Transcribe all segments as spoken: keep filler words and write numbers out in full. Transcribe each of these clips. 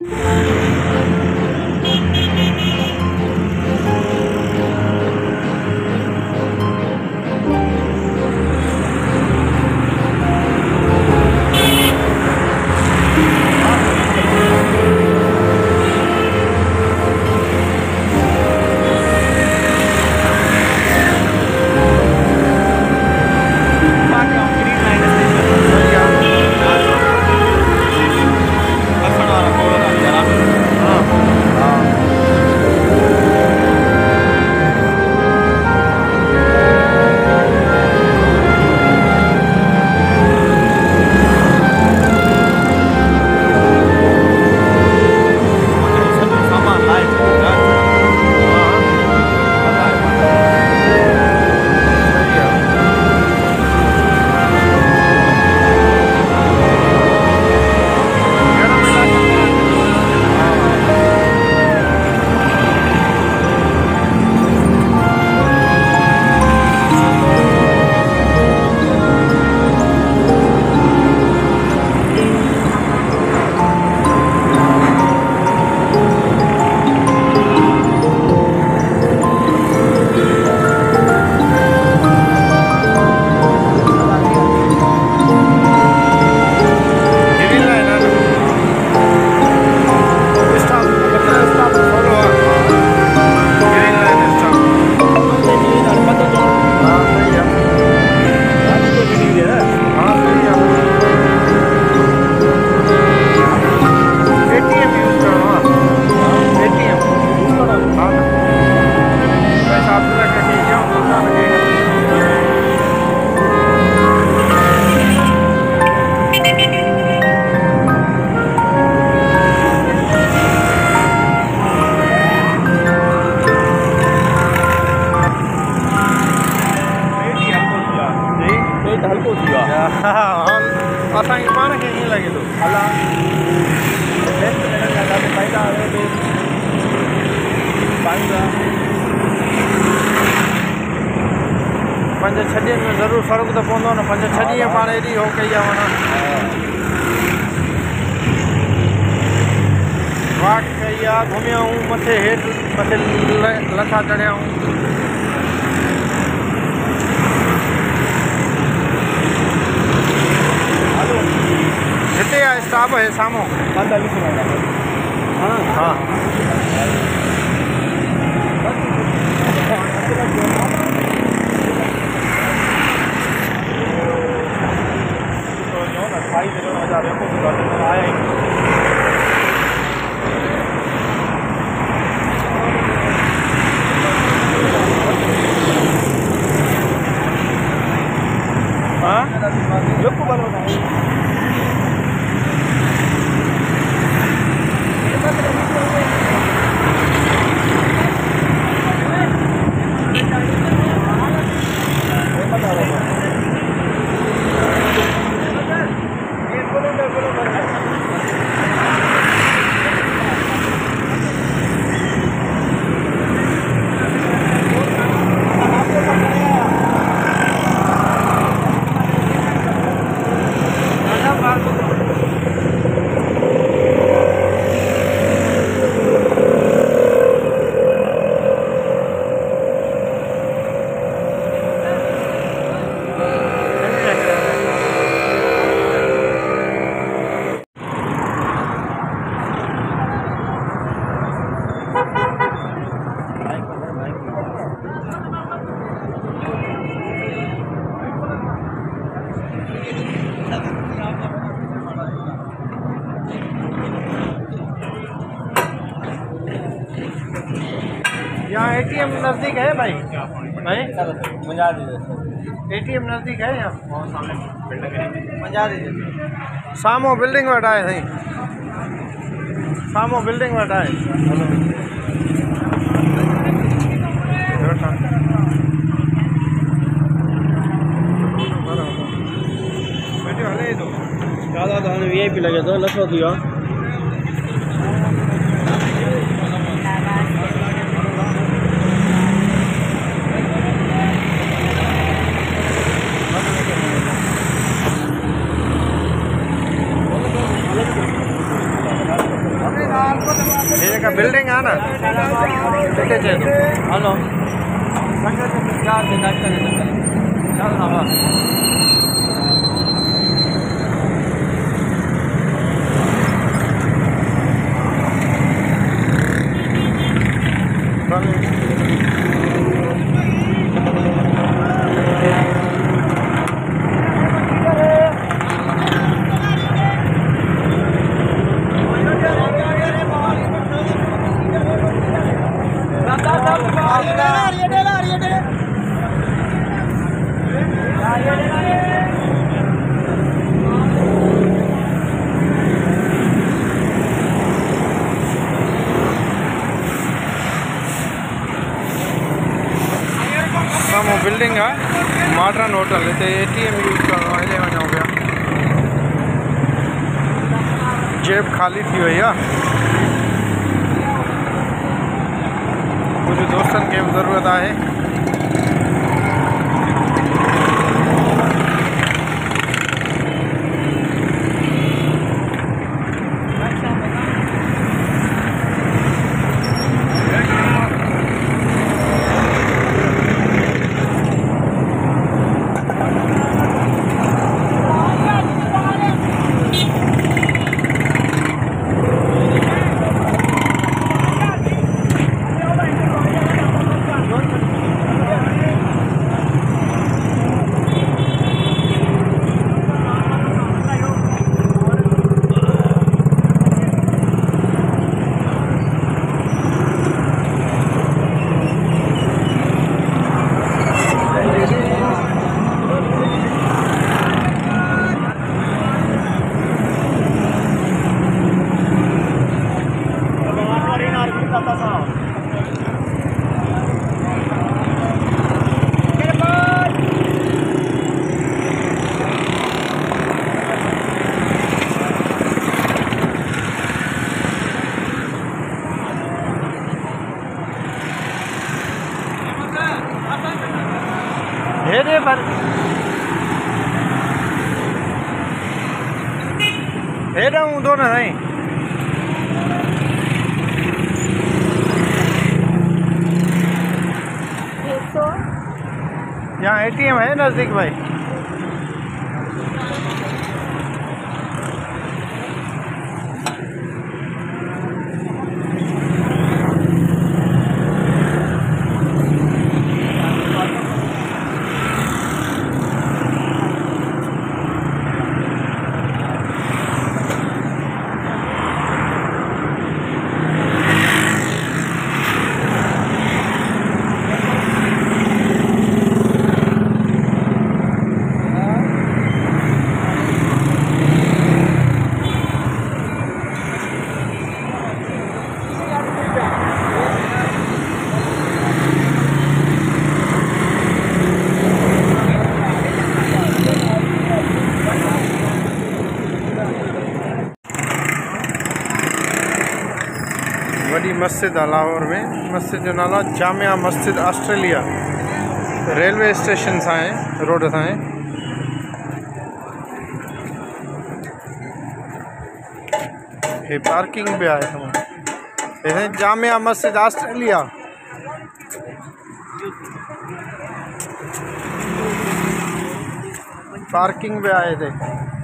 असांखे पाण खे ईअं लॻे थो अला फ़ाइदा पंज छह ॾींहंनि में ज़रूरु फ़र्क़ु त पवंदो न। पंज छह ॾींहं पाण एॾी हो कई आहे माना वाक कई आहे, घुमिया आहियूं, मथे हेठि मथे लथा चढ़िया आहियूं। हिते आहे स्टाफ है साम्हूं। हाँ हाँ यहाँ एटीएम नज़दीक है भाई? भाई एटीएम नज़दीक है यहाँ? सामो बिल्डिंग वटि आहे साईं, सामो बिल्डिंग वटि आहे। हले थो दादा त हाणे वी आई पी लॻे थो, लथो थी वियो आहे। का बिल्डिंग है ना हेलो बिल्डिंग है मॉडर्न होटल है एटीएम यूज कर वञो पिया जेब खाली थी वही है कुछ दोस्तन के ज़रूरत है हेरे पर हेरा हूँ दोनों नहीं यहाँ एटीएम है नजदीक भाई वही मस्जिद है लाहौर में मस्जिद जो नाला Jamia Masjid Australia railway station सां आहे रोड सां आहे ये पार्किंग भी है जामिया मस्जिद ऑस्ट्रेलिया पार्किंग भी आए थे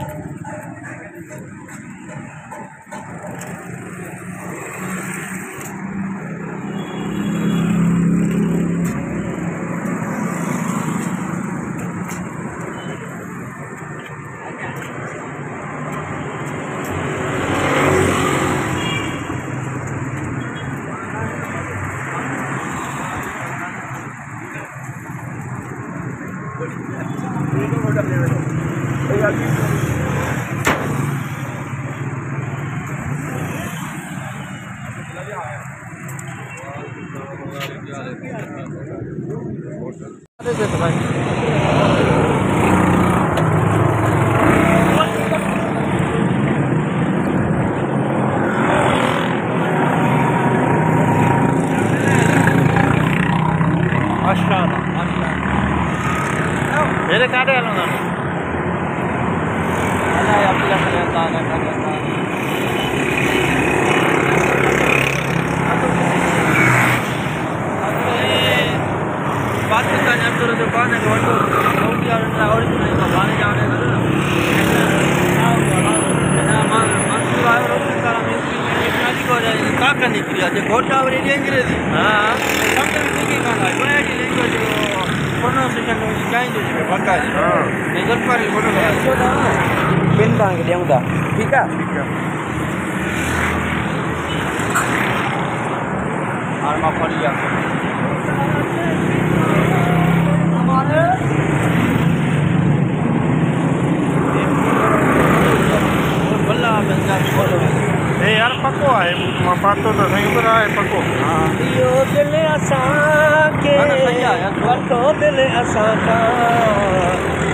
मेरे काटे हलो ना अल्लाह घोटा निकली आज घोटा वरी अंग्रेजी हां समझ में नहीं काना बड़ी लैंग्वेज प्रोनाउंसिएशन काई जो पता है हां निकल पर बोलो पेन तांगे देऊंगा ठीक है ठीक है आर्मा फड़िया हमारे बल्ला पंजाब बोलो ए यार पको है मां पातो तो सही पर है पको हां यो दिल असा के तो दिल असा का